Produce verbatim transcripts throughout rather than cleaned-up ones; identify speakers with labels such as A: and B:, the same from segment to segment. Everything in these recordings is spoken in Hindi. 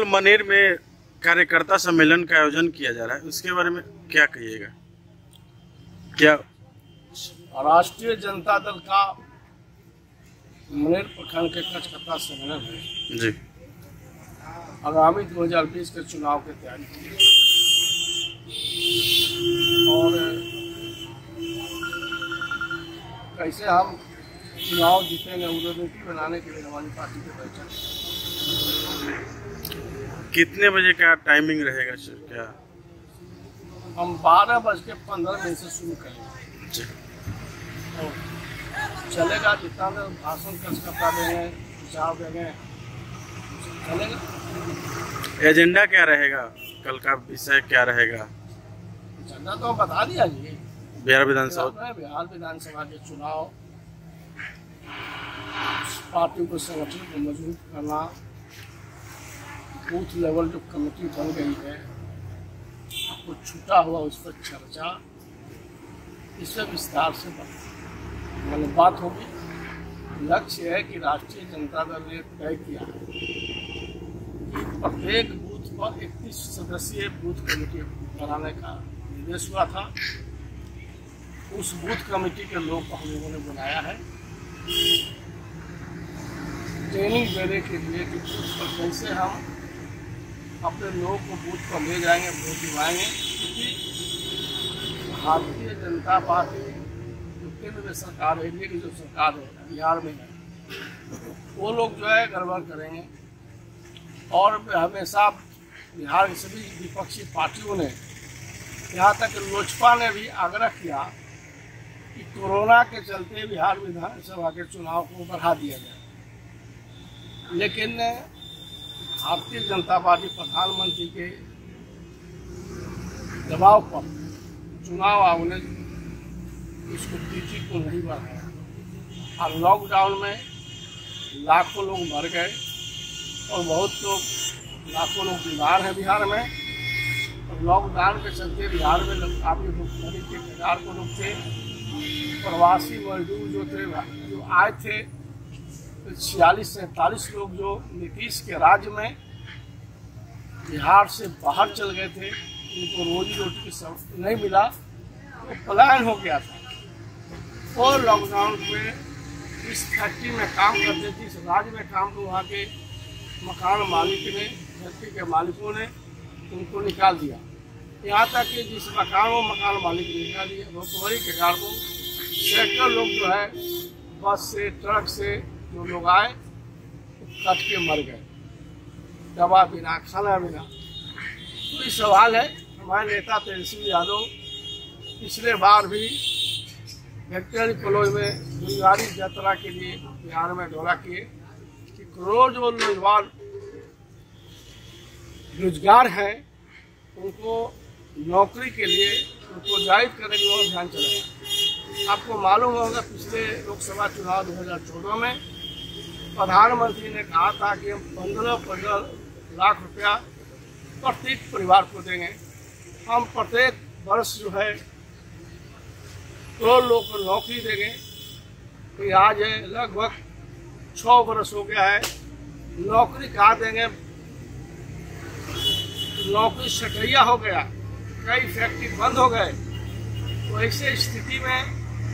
A: मनेर में कार्यकर्ता सम्मेलन का आयोजन किया जा रहा है, उसके बारे में क्या कहिएगा? क्या
B: राष्ट्रीय जनता दल का मनेर प्रखंड के कार्यकर्ता सम्मेलन है
A: जी
B: आगामी दो हज़ार बीस के चुनाव की तैयारी की है और कैसे हम चुनाव जीतेंगे रणनीति बनाने के लिए हमारी पार्टी के बैठक।
A: कितने बजे का टाइमिंग रहेगा सर? क्या
B: हम बारह बज के पंद्रह मिनट से शुरू करेंगे
A: जी।
B: और चलेगा जितना देर भाषण कार्यकर्ता देंगे, विचार देंगे, चलेगा।
A: एजेंडा क्या रहेगा? कल का विषय क्या रहेगा?
B: एजेंडा तो बता दिया जी।
A: बिहार विधानसभा
B: बिहार विधानसभा के चुनाव, पार्टी को संगठन को मजबूत करना, बूथ लेवल जो कमेटी बन गई है आपको छूटा हुआ उस पर चर्चा, इससे विस्तार से मैंने बात होगी। लक्ष्य है कि राष्ट्रीय जनता दल ने तय किया है कि प्रत्येक बूथ पर इकतीस सदस्यीय बूथ कमेटी बनाने का निर्देश हुआ था। उस बूथ कमेटी के लोग को हम लोगों ने बुलाया है ट्रेनिंग देने के लिए कि बूथ पर कैसे हम अपने लोगों को बूथ पर ले जाएंगे, वोट दिलाएंगे। क्योंकि भारतीय जनता पार्टी जो केंद्र में सरकार है, इंडिया की जो सरकार है बिहार में है, वो लोग जो है गड़बड़ करेंगे। और हमेशा बिहार की सभी विपक्षी पार्टियों ने, यहाँ तक लोजपा ने भी आग्रह किया कि कोरोना के चलते बिहार विधानसभा के चुनाव को बढ़ा दिया जाए, लेकिन भारतीय जनता पार्टी प्रधानमंत्री के दबाव पर चुनाव आयोग ने इसको तिथि को नहीं बढ़ाया और लॉकडाउन में लाखों लोग मर गए और बहुत लोग लाखों लोग बीमार हैं बिहार में। और लॉकडाउन के चलते बिहार में लोग काफ़ी भुखमरी के कगार को लोग थे। प्रवासी मजदूर जो थे, जो आए थे छियालीस सैंतालीस लोग जो नीतीश के राज्य में बिहार से बाहर चल गए थे, उनको रोजी रोटी की सब नहीं मिला, तो पलायन हो गया था। और लॉकडाउन में इस फैक्ट्री में काम करते थे, इस राज्य में काम तो वहाँ के मकान मालिक ने, फैक्ट्री के मालिकों ने उनको निकाल दिया। यहाँ तक कि जिस मकान वो मकान मालिक ने निकाल दिया। भुखमरी के कारण सैकड़ों लोग जो है बस से, ट्रक से जो लोग आए कट के मर गए, दवा बिना, खाना बिना। तो ये सवाल है। हमारे नेता तेजस्वी यादव पिछले बार भी वेक्टरी कॉलेज में रोजगारी यात्रा के लिए बिहार में दौरा किए कि करोड़ जो नौजवान रोजगार है उनको नौकरी के लिए उनको जायज करने की ओर ध्यान चलाया। आपको मालूम होगा पिछले लोकसभा चुनाव दो हज़ार चौदह में प्रधानमंत्री ने कहा था कि हम पंद्रह पंद्रह लाख रुपया प्रत्येक परिवार को देंगे। हम प्रत्येक वर्ष जो है करोड़ लोग को नौकरी देंगे। तो आज है लगभग छः वर्ष हो गया है, नौकरी कहाँ देंगे? नौकरी शटैया हो गया, कई फैक्ट्री बंद हो गए। तो ऐसे स्थिति में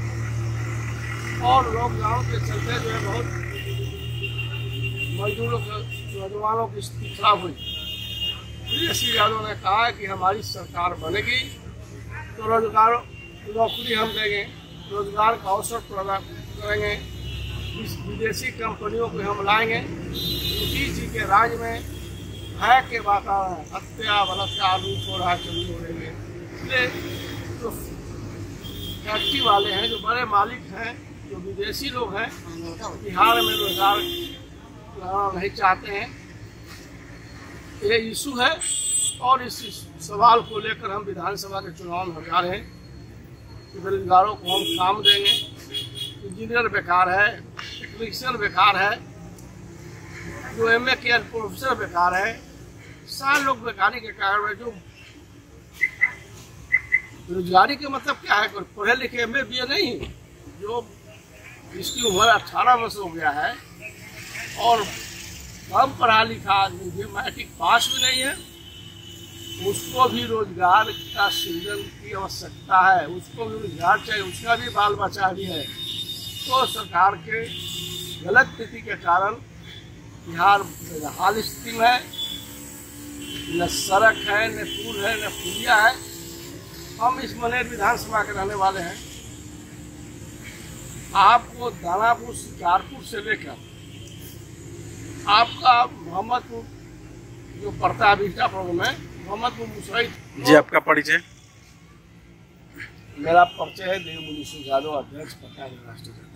B: और लॉकडाउन के चलते जो है बहुत मजदूरों नौजवानों की स्थिति खराब हुई। तेजस्वी यादव ने कहा है कि हमारी सरकार बनेगी तो रोजगार नौकरी हम देंगे, रोजगार का अवसर प्रदान करेंगे, विदेशी कंपनियों को हम लाएंगे। मोदी जी के राज्य में भय के वातावरण, हत्या बलात्कार हो रहा चोरी हो रही है। इसलिए जो फैक्ट्री वाले हैं, जो बड़े मालिक हैं, जो विदेशी लोग हैं, बिहार में रोजगार लगाना नहीं चाहते हैं। ये इशू है और इस सवाल को लेकर हम विधानसभा के चुनाव में जा रहे हैं कि बेरोजगारों को हम काम देंगे। इंजीनियर बेकार है, टेक्नीशियन बेकार है, जो एम ए किया प्रोफेसर बेकार है। सारे लोग बेकारी के कारण जो बेरोजगारी के मतलब क्या है? पढ़े लिखे एम ए बी ए नहीं, जो जिसकी उम्र अठारह वर्ष हो गया है और कम पढ़ा लिखा आदमी भी मैट्रिक पास भी नहीं है, उसको भी रोजगार का सृजन की आवश्यकता है, उसको भी रोजगार चाहिए, उसका भी बाल बच्चा भी है। तो सरकार के गलत नीति के कारण बिहार हाल स्थिति में है, न सड़क है, न पुल है, न पुलिया है। हम इस मनेर विधानसभा के रहने वाले हैं। आपको दानापुर शिकारपुर से लेकर आपका मोहम्मदपुर जो पड़ता है बीजापुर में, मोहम्मदपुर मुसैद।
A: जी, आपका परिचय?
B: मेरा परिचय है देवमुनि सिंह यादव, अध्यक्ष पट्टा राष्ट्रीय।